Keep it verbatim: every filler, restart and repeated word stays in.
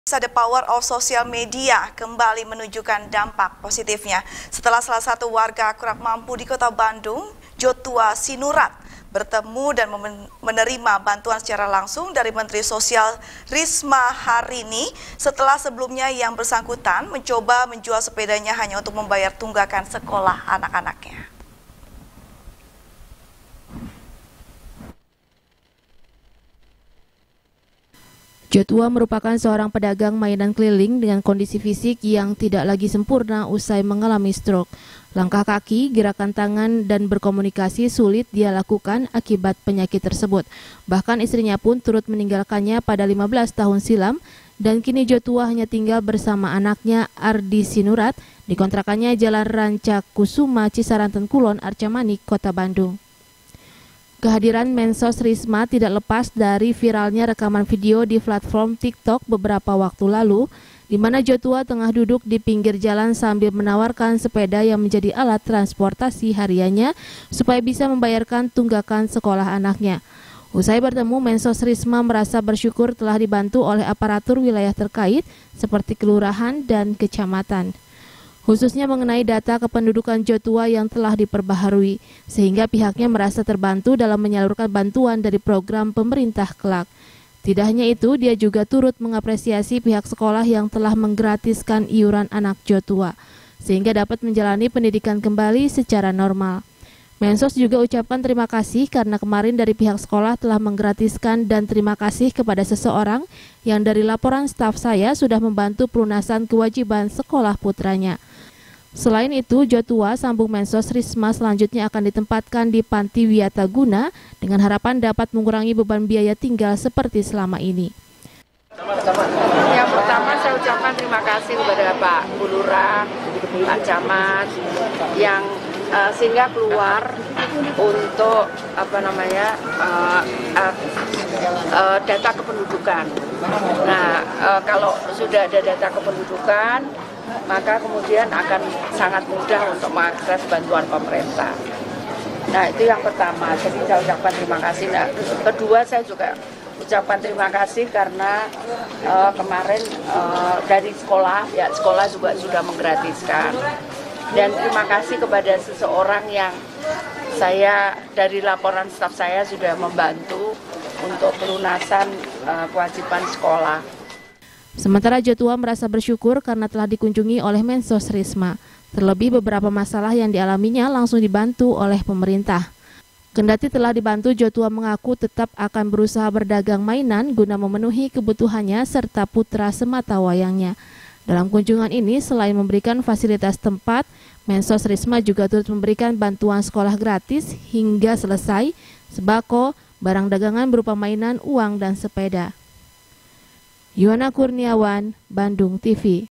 The power of social media kembali menunjukkan dampak positifnya setelah salah satu warga kurang mampu di Kota Bandung, Jotua Sinurat, bertemu dan menerima bantuan secara langsung dari Menteri Sosial Risma hari ini setelah sebelumnya yang bersangkutan mencoba menjual sepedanya hanya untuk membayar tunggakan sekolah anak-anaknya. Jotua merupakan seorang pedagang mainan keliling dengan kondisi fisik yang tidak lagi sempurna usai mengalami stroke. Langkah kaki, gerakan tangan, dan berkomunikasi sulit dia lakukan akibat penyakit tersebut. Bahkan istrinya pun turut meninggalkannya pada lima belas tahun silam dan kini Jotua hanya tinggal bersama anaknya Ardi Sinurat di kontrakannya Jalan Ranca Kusuma, Cisaranten Kulon, Arca Manik, Kota Bandung. Kehadiran Mensos Risma tidak lepas dari viralnya rekaman video di platform TikTok beberapa waktu lalu, di mana Jotua tengah duduk di pinggir jalan sambil menawarkan sepeda yang menjadi alat transportasi hariannya supaya bisa membayarkan tunggakan sekolah anaknya. Usai bertemu, Mensos Risma merasa bersyukur telah dibantu oleh aparatur wilayah terkait seperti kelurahan dan kecamatan, khususnya mengenai data kependudukan Jotua yang telah diperbaharui, sehingga pihaknya merasa terbantu dalam menyalurkan bantuan dari program pemerintah kelak. Tidak hanya itu, dia juga turut mengapresiasi pihak sekolah yang telah menggratiskan iuran anak Jotua, sehingga dapat menjalani pendidikan kembali secara normal. Mensos juga ucapkan terima kasih karena kemarin dari pihak sekolah telah menggratiskan dan terima kasih kepada seseorang yang dari laporan staf saya sudah membantu pelunasan kewajiban sekolah putranya. Selain itu, Jotua, sambung Mensos Risma, selanjutnya akan ditempatkan di Panti Wiataguna dengan harapan dapat mengurangi beban biaya tinggal seperti selama ini. Yang pertama saya ucapkan terima kasih kepada Pak Bulurah, Pak Camat yang Uh, sehingga keluar untuk apa namanya uh, uh, uh, data kependudukan. Nah, uh, kalau sudah ada data kependudukan, maka kemudian akan sangat mudah untuk mengakses bantuan pemerintah. Nah, itu yang pertama. Jadi saya ucapkan terima kasih. Nah, kedua saya juga ucapkan terima kasih karena uh, kemarin uh, dari sekolah, ya sekolah juga sudah menggratiskan. Dan terima kasih kepada seseorang yang saya dari laporan staf saya sudah membantu untuk pelunasan uh, kewajiban sekolah. Sementara Jotua merasa bersyukur karena telah dikunjungi oleh Mensos Risma. Terlebih beberapa masalah yang dialaminya langsung dibantu oleh pemerintah. Kendati telah dibantu, Jotua mengaku tetap akan berusaha berdagang mainan guna memenuhi kebutuhannya serta putra sematawayangnya. Dalam kunjungan ini, selain memberikan fasilitas tempat, Mensos Risma juga turut memberikan bantuan sekolah gratis hingga selesai, sembako, barang dagangan berupa mainan, uang, dan sepeda. Yuana Kurniawan, Bandung T V.